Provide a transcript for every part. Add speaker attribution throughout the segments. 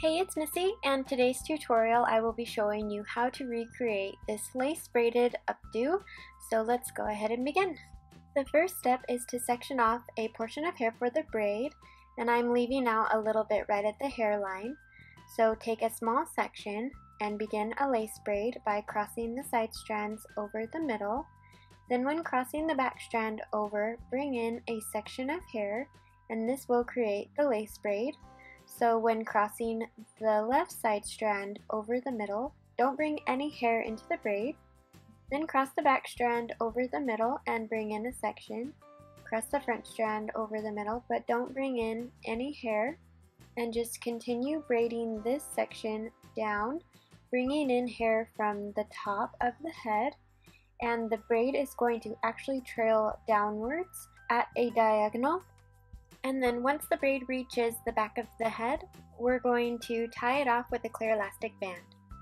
Speaker 1: Hey, it's Missy, and today's tutorial I will be showing you how to recreate this lace braided updo, so let's go ahead and begin. The first step is to section off a portion of hair for the braid, and I'm leaving out a little bit right at the hairline. So take a small section and begin a lace braid by crossing the side strands over the middle. Then when crossing the back strand over, bring in a section of hair, and this will create the lace braid. So when crossing the left side strand over the middle, don't bring any hair into the braid. Then cross the back strand over the middle and bring in a section. Cross the front strand over the middle, but don't bring in any hair. And just continue braiding this section down, bringing in hair from the top of the head. And the braid is going to actually trail downwards at a diagonal. And then once the braid reaches the back of the head, we're going to tie it off with a clear elastic band.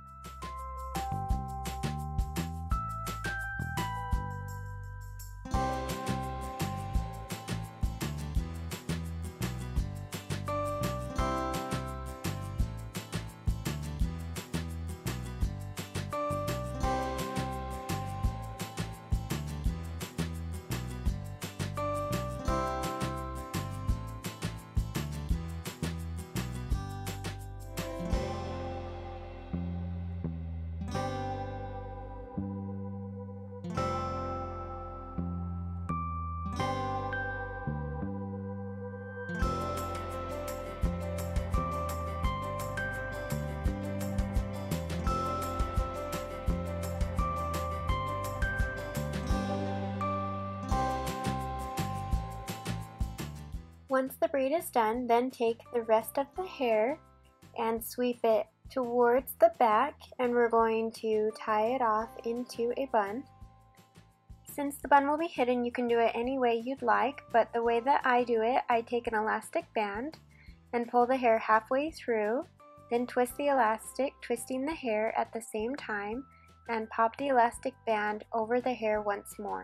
Speaker 1: Once the braid is done, then take the rest of the hair and sweep it towards the back, and we're going to tie it off into a bun. Since the bun will be hidden, you can do it any way you'd like, but the way that I do it, I take an elastic band and pull the hair halfway through, then twist the elastic, twisting the hair at the same time, and pop the elastic band over the hair once more.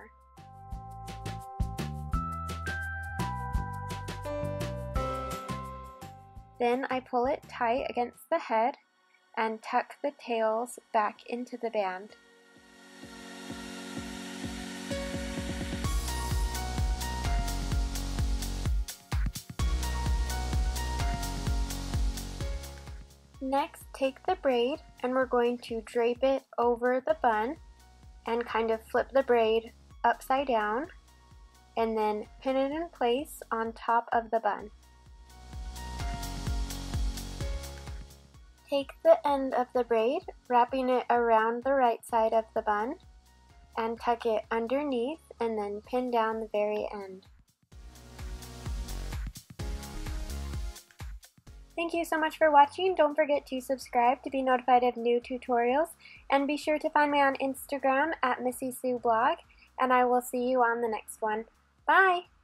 Speaker 1: Then I pull it tight against the head and tuck the tails back into the band. Next, take the braid and we're going to drape it over the bun and kind of flip the braid upside down and then pin it in place on top of the bun. Take the end of the braid, wrapping it around the right side of the bun, and tuck it underneath and then pin down the very end. Thank you so much for watching. Don't forget to subscribe to be notified of new tutorials, and be sure to find me on Instagram at Missy Sue Blog, and I will see you on the next one. Bye!